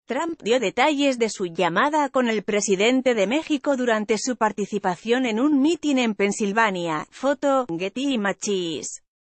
Trump dio detalles de su llamada con el presidente de México durante su participación en un mitin en Pensilvania. Foto, Getty Images.